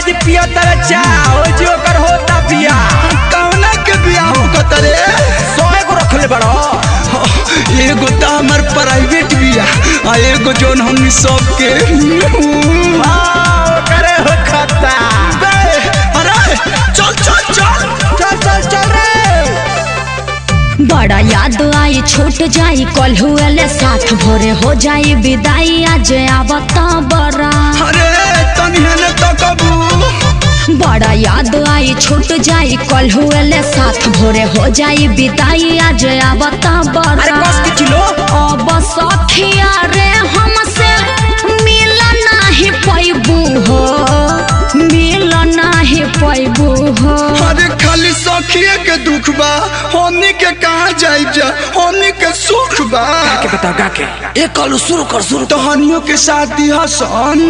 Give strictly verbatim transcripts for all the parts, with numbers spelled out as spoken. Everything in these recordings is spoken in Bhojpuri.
जी पिया तारा चाहो जो कर होता पिया कौना के बियाह हो तरे सौ को रखले बड़ो एगो तो हमार प्राइवेट बिया आ एगो जोन हमनी सब के वाह करे हो खाता अरे चल चल चल चल चल चल रे बड़ा याद आई छूट जाई कल हुए साथ भोरे हो जाई विदाई आज आवता बड़ा अरे तनिहने तो कबू बड़ा याद आई छूट जाई कल हुए साथ भोरे हो जाई विदाई आज आवता बड़ा अरे कस के चिलो अब सखिया रे हमसे मिल नहीं पैबू हो मिल नहीं पैबू हो अरे खाली सखिए के दुख बा हमनी के कहाँ जाई जा हमनी के सुख बा के बता गा के एक कल शुरू कर शुरू तहनियों के साथ दिया सन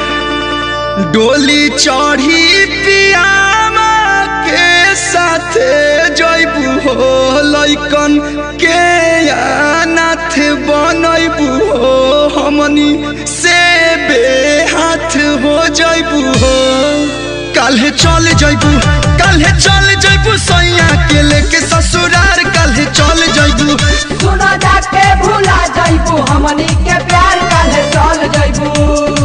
डोली चढ़ी पियामा के साथ जइबू हो लइकन के अनाथ बनइबू हो हमनी से बेहाथ हो जइबू हो काल्हे चल जइबू काल्हे चल जइबू सैया के लेके ससुरार काल्हे चल जइबू सुना जाके भूला जइबू हमनी के प्यार काल्हे चल जइबू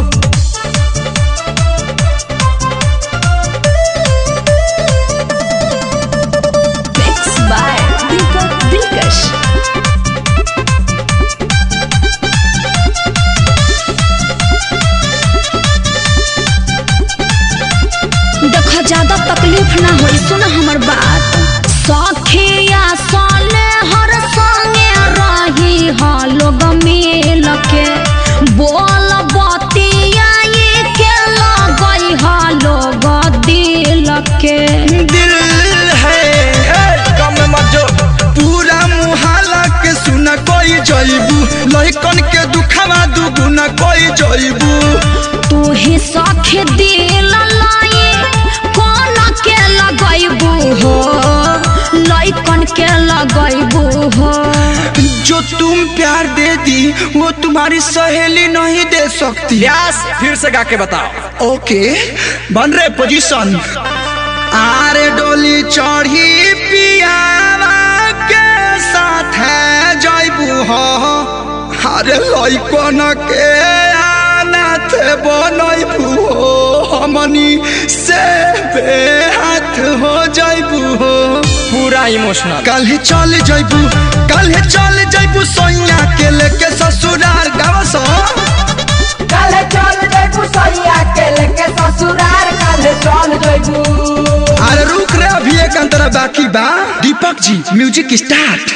देखा ज्यादा तकलीफ ना हो सुन हमर बात सखिया साले हर संगे रही हा लोग मिल के बोल बतिया के लगई हा लोग दिल के दिल है कम में मत जो पूरा मुहाला के सुना कोई जइबू लइकन के दुखवा दुगुना कोई जइबू तू ही सखी दिल लाई कौन के लगैबू हो लइकन के लगैबू हो जो तुम प्यार दे दी वो तुम्हारी सहेली नहीं दे सकती व्यास फिर से गा के बताओ ओके बन रहे पोजीशन आरे डोली चढ़ी पियावा के साथ है जइबू हो अरे लइकन के अनाथ बनइबू हो हमनी से बेहाथ हो जइबू हो पूरा इमोशनल काल्हे चल जइबू काल्हे चल जइबू सैया के लेके ससुरार गाँव सो काल्हे चल जइबू सैया के लेके ससुरार काल्हे चल जइबू अरे रुक रे अभी एक अंतरा बाकी बा दीपक जी म्यूजिक स्टार्ट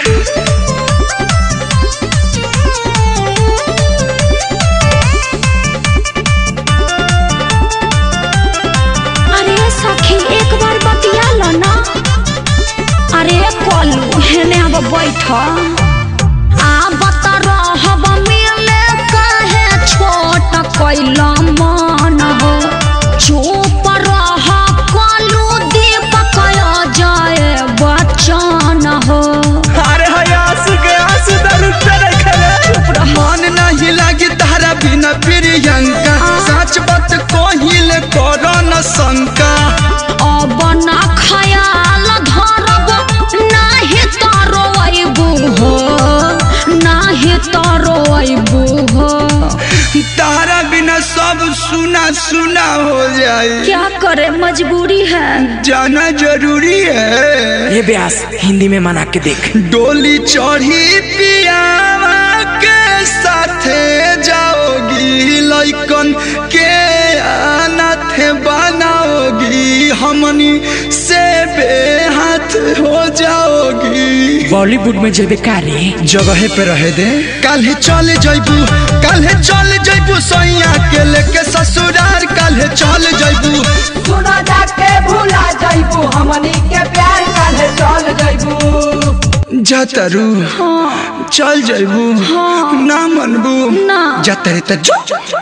सखी एक बार बतिया लो ना अरे कलू हेने अब बैठ आब त रहब मिले कहे छोट कैला मन हो चुप रह कलू दीपक जाए बच्चन हो अरे हयासु के आंसू दरुक करे खले चुप रह मन नहीं लागे तारा बिना प्रियंका सच बात कहिल करो न शंका अब ना खयाल धरब नाही तारो अबू हो नाही तारो अबू हो तारा बिना सब सुना सुना हो जाए क्या करे मजबूरी है जाना जरूरी है ये व्यास हिंदी में मना के देख डोली चढ़ी पियावा के साथ जाओगी लइकन के अनाथ बनाओगी हमनी से बेहाथ हो जाओगी बॉलीवुड में जेबे कारी जगह पे रहे दे काल्हे चल जइबू काल्हे चल जइबू सैया के लेके ससुरार काल्हे चल जइबू सुना जाके भूला जइबू हमनी के प्यार काल्हे चल जइबू जातरू हाँ। चल जइबू हाँ। ना मनबू ना। जातरे त जो